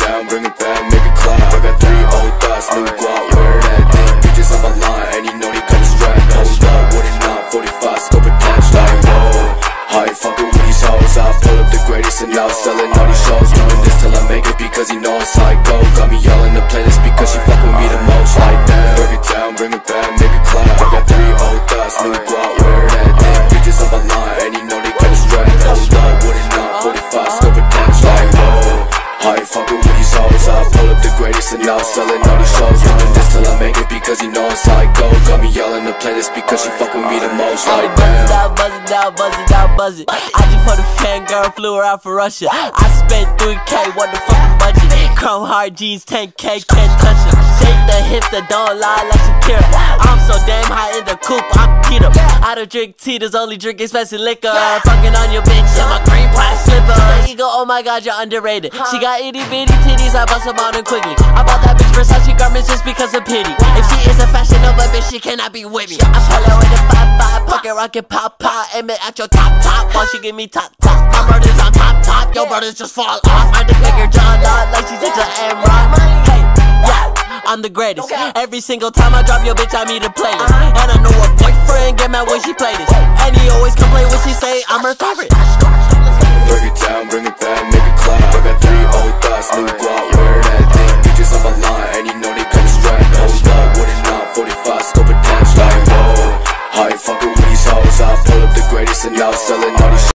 down, bring it back, make it clap. I got 3 old thoughts, new guap, wear that thing. Bitches on my line, and you know they kinda strapped. Hold up, what it not, 45 scope attached. Like, whoa, I ain't fucking with these hoes. I pull up the greatest and now selling all these shows. Doing this till I make it because he know it's like go. Got me yelling the playlist because she fuck with me the most. Like damn, bring it down, bring it back, make it clap. I got 3 old thoughts, new guap, wear that thing. Bitches on my line, and you know they kinda strapped. Hold up, what it not, 45 scope attached. Like whoa, I ain't fucking with these hoes. I pull up the greatest and now selling all these shows. Doing this till I make it because he know it's like go. Got me yelling the playlist because she fuck with me the most. Like damn, buzz it down, buzz it down, buzz it. I just put a fan girl, flew her out for Russia. I spent 3K, what the fucking budget? Chrome hard jeans, 10K, can't touch it. Shake the hips that don't lie like Shakira. I'm so damn high in the coupe, I'm Peter. I don't drink Tito's, only drink expensive liquor. Fucking on your bitch in my green pie slipper. Ego, oh my god, you're underrated. She got itty bitty titties, I bust them out and quickly. I bought that bitch Versace garments just because of pity. If she is a Fashion Nova bitch, she cannot be with me. I pull her with a 5-5, pocket rocket pop pop, aim it at your top while she give me top. My brother's on top, your brothers just fall off. I just make her jaw lot like she's into M-Rock. Hey, yeah, I'm the greatest. Every single time I drop your bitch, I meet a playlist. And I know her boyfriend get mad when she play this. And he always complain when she say I'm her favorite. bring it down, bring it back, make it clap. I got 3 old thoughts, new